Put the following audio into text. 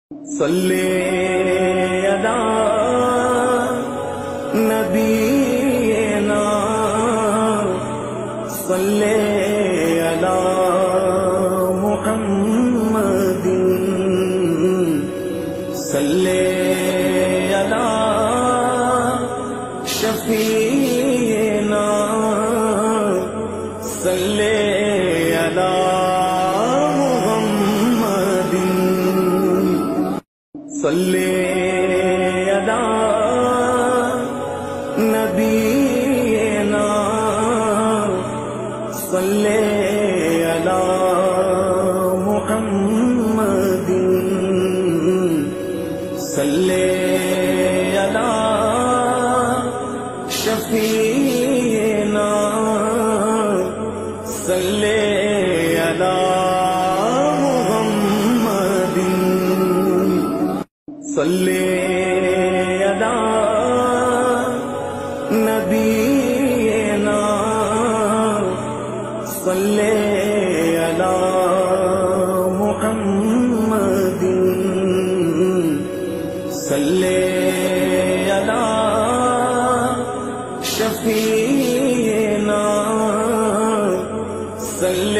صلی علی نبینا صلی علی محمد صلی علی شفیعنا صلی علی صلی علی نبینا صلی علی محمد صلی علی شفیعنا صلی علی صلی علی نبینا صلی علی محمد صلی علی شفیعنا صلی